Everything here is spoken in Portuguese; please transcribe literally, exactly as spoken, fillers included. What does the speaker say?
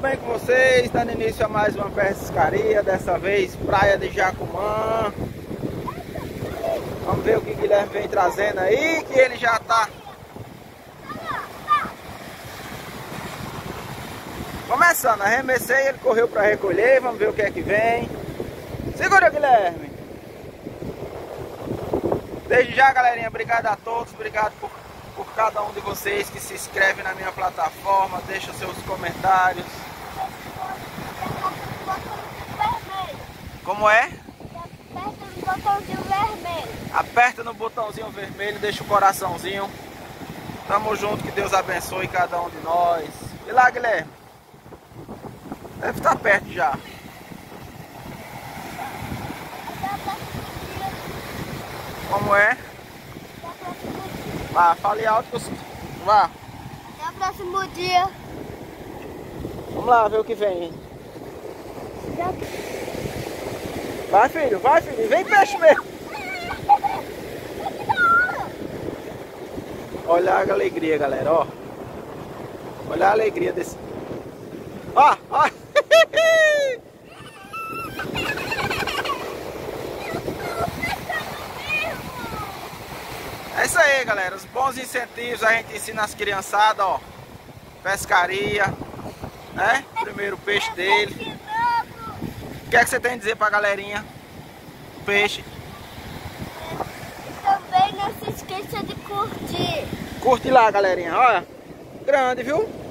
bem com vocês? Dando início a mais uma pescaria, dessa vez praia de Jacumã. Vamos ver o que o Guilherme vem trazendo aí, que ele já tá começando. Arremessei, ele correu para recolher, vamos ver o que é que vem. Segura, Guilherme. Desde já, galerinha, obrigado a todos, obrigado por, por cada um de vocês que se inscreve na minha plataforma, deixa seus comentários. Como é? Aperta no botãozinho vermelho. Aperta no botãozinho vermelho, deixa o coraçãozinho. Tamo junto, que Deus abençoe cada um de nós. E lá, Guilherme? Deve estar perto já. Como é? Vá, fale alto que eu... Vá. Até o próximo dia. Vamos lá ver o que vem. Vai, filho, vai, filho. Vem peixe mesmo. Olha a alegria, galera, ó. Olha a alegria desse... Ó, ó. É isso aí, galera. Os bons incentivos a gente ensina as criançadas, ó. Pescaria, né? Primeiro peixe dele. O que é que você tem a dizer pra galerinha? Peixe. E também não se esqueça de curtir. Curte lá, galerinha. Olha. Grande, viu?